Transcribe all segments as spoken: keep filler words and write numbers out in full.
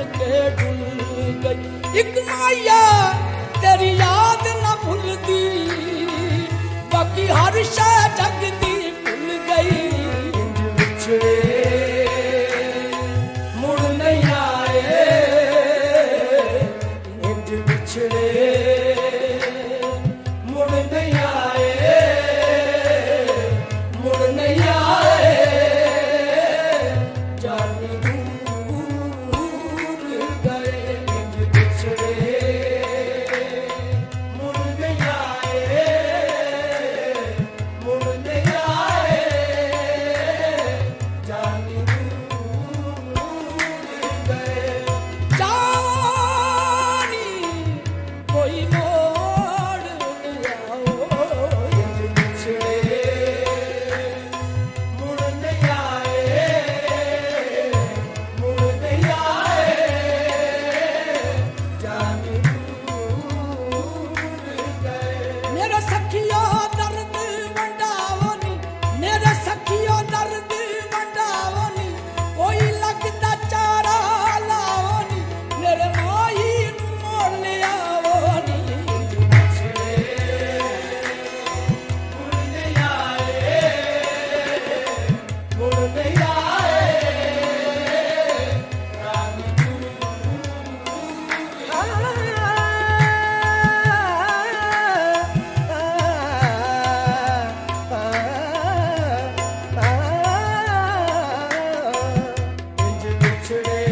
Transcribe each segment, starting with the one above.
के डुल गई। एक माया तेरी याद न भूलदी, बाकी हर शय जग दी भूल गई। इंज बिछड़े मुड़ नहीं आए, इंज बिछड़े मुड़ नहीं आए, मुड़ नहीं आए। जाने दूर गए, इंज बिछड़े मुड़ नहीं आए, मुड़ नहीं आए। जाने दूर गए। जानी कोई मोड़ नहीं आओ, इंज बिछड़े मुड़ नहीं आए, मुड़ नहीं आए। जाने दूर गए। मेरे सखियो दर्द वंडावो नी, मेरे सखियो दर्द वंडावो नी, कोई लगदा चारा लाओ नी, मेरे माही नू मोड़ ले आवो नी। इंज बिछड़े मुड़ नहीं आए, मुड़ नहीं आए। जाने इंज बिछड़े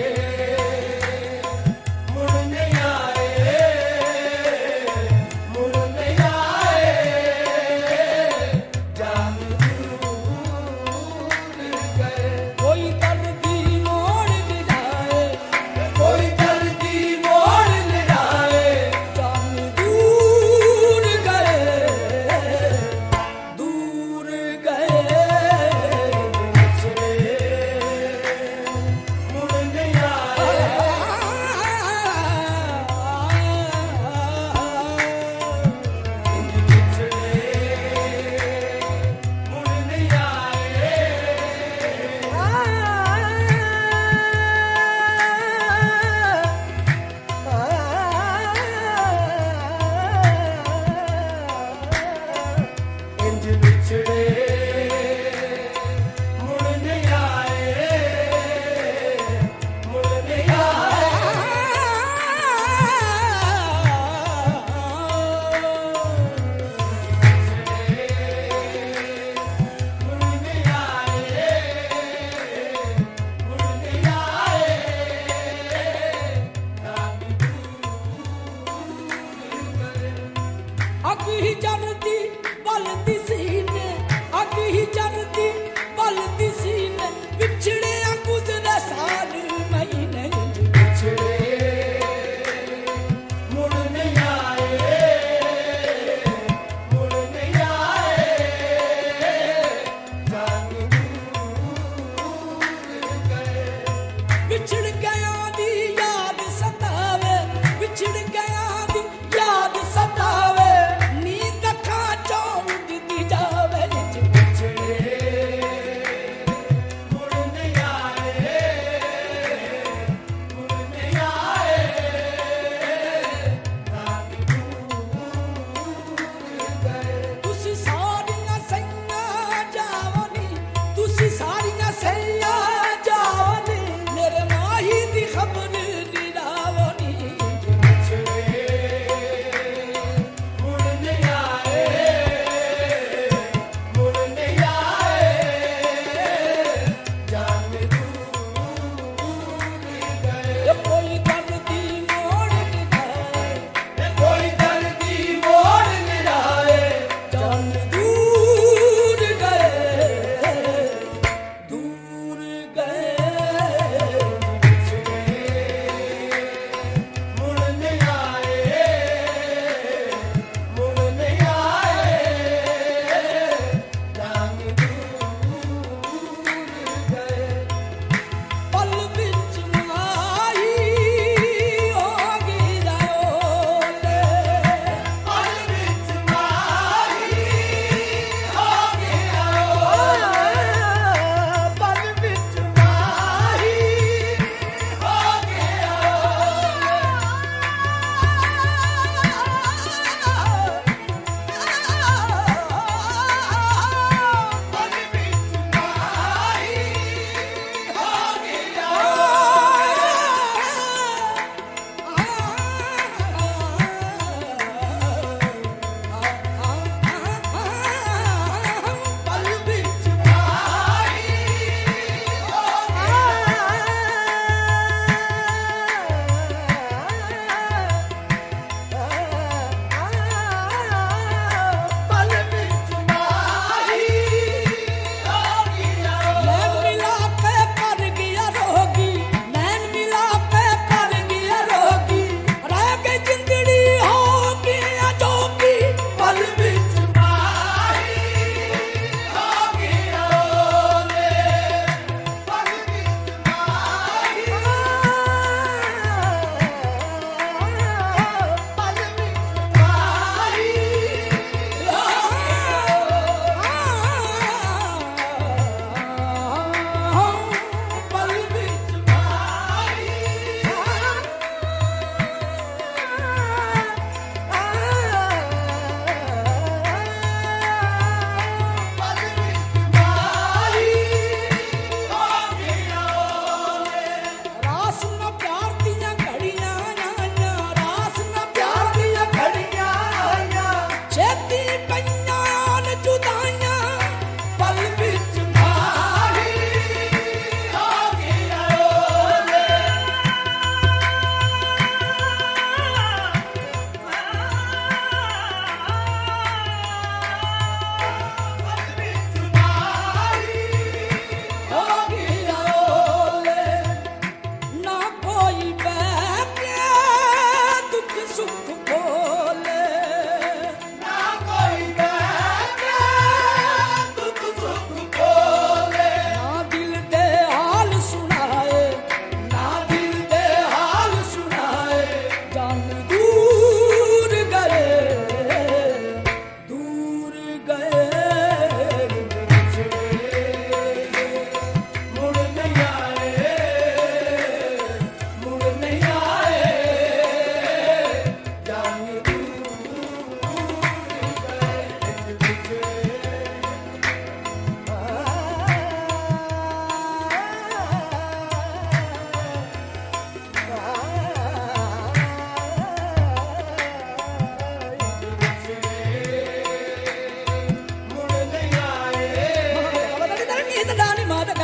मुड़ नहीं आए, मुड़ नहीं आए। जाने दूर गए।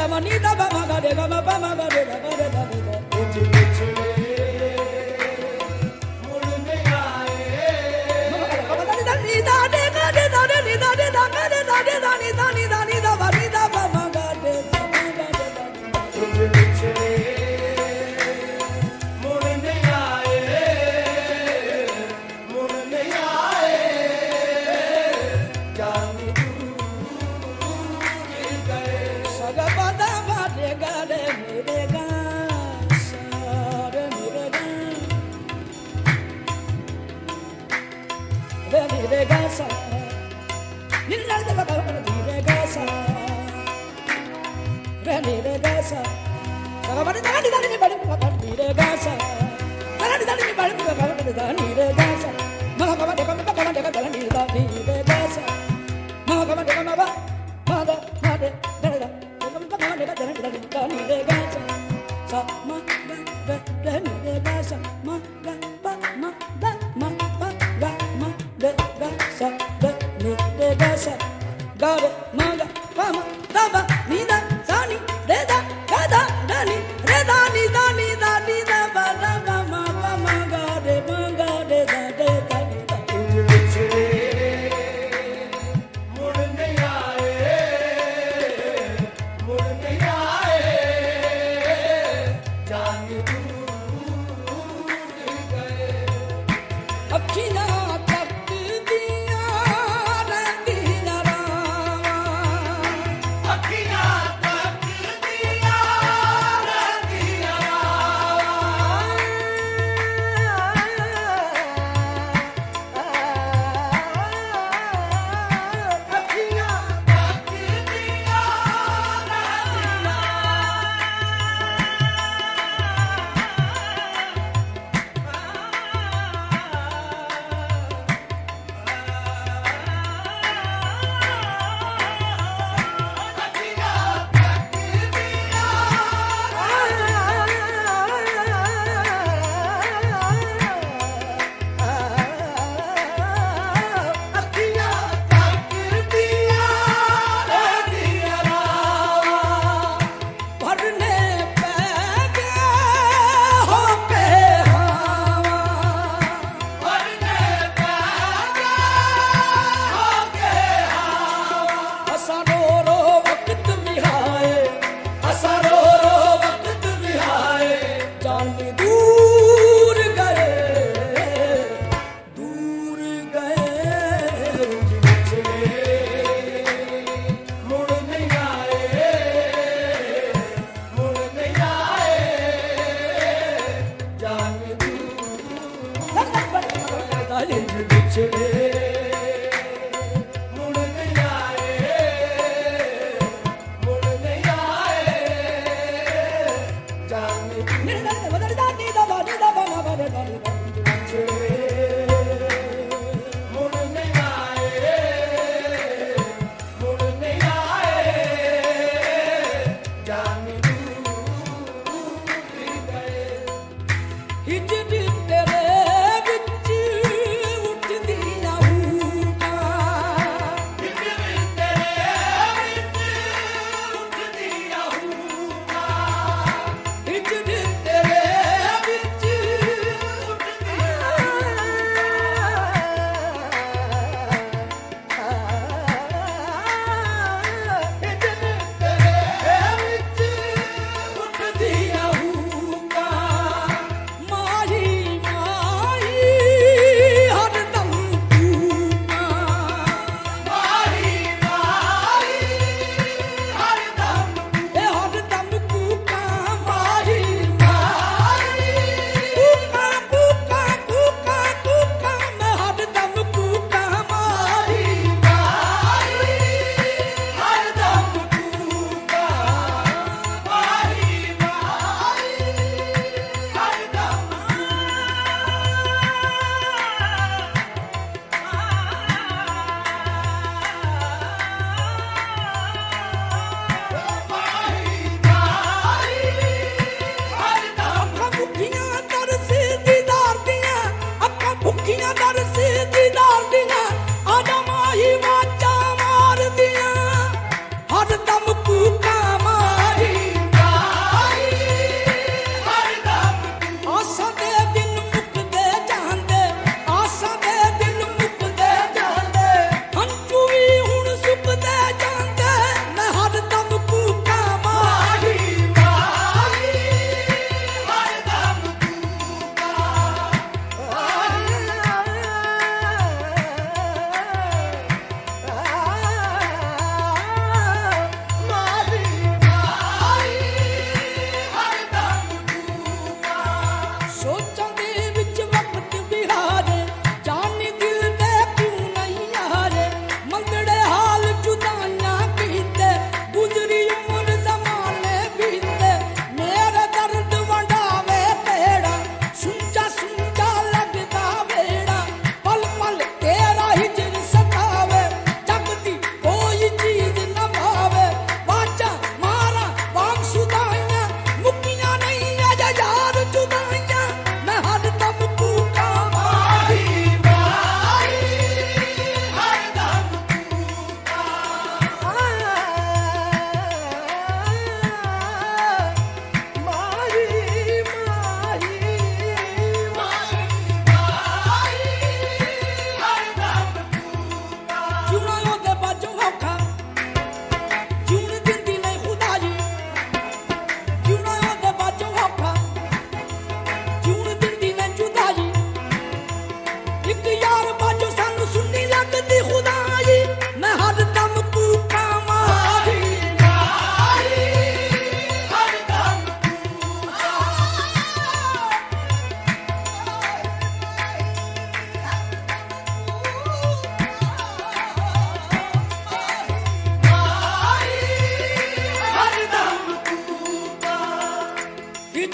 मनी दा बा गा रे गा बा मा गा रे गा रे गा रे गा कुछ बिछड़े मुड़ने आए नी दा रे गा रे दा रे नी दा रे दा गा रे दा रे दा नी दा नी दा नी दा बा नी दा बा मा गा रे गा मा गा रे गा कुछ बिछड़े मुड़ने आए मुड़ने आए जाने सगा बदा बा रे गा रे मेरे गा सा रे मेरे गा रे मेरे गा सा नी ला दा बा गा रे गा सा रे मेरे गा सा सगा बदा दा नी दा नी बड़े बा रे गा सा दा नी दा नी बड़े बा दा नी रे गा सा मा गा बा रे गा बा गा रे गा नी दा नी रे गा सा मा गा बा रे गा मा बा मा दा मा रे दा दा दा नी रे गा सा सा ma ga re re ni re ga sa ma ga ba ma da ma ba ga ma re ga sa re ni re ga sa ga re ma ga ba ma da ba ni da sa ni re da ga da da ni re da ni da ni da ni da ba da ba ma ba ma ga re ma ga re da re da ni da कुछ बिछड़े मुड़ने आए मुड़ने आए जाने दूर गए अखियां तक दिया रंगीला रावा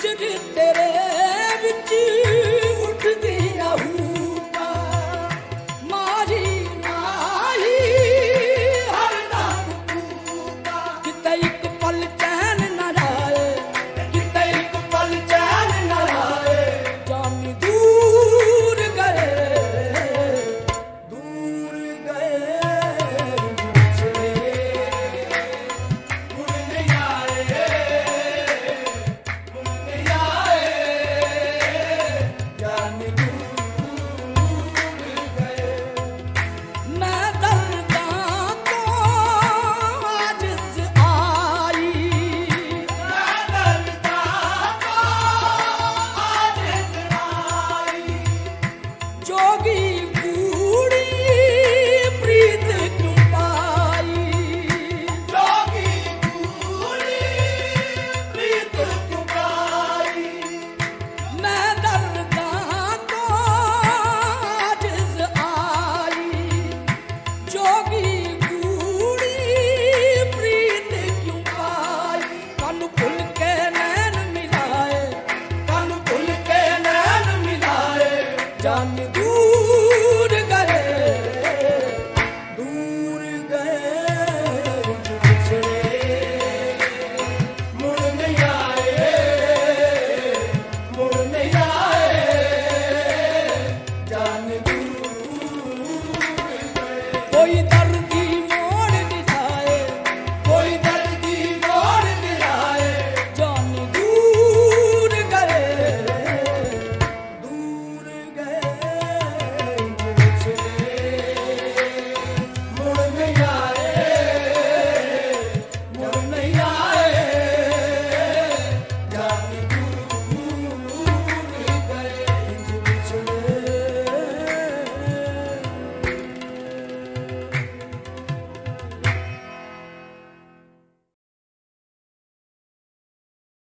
ਵਿਚਰ ਤੇਰੇ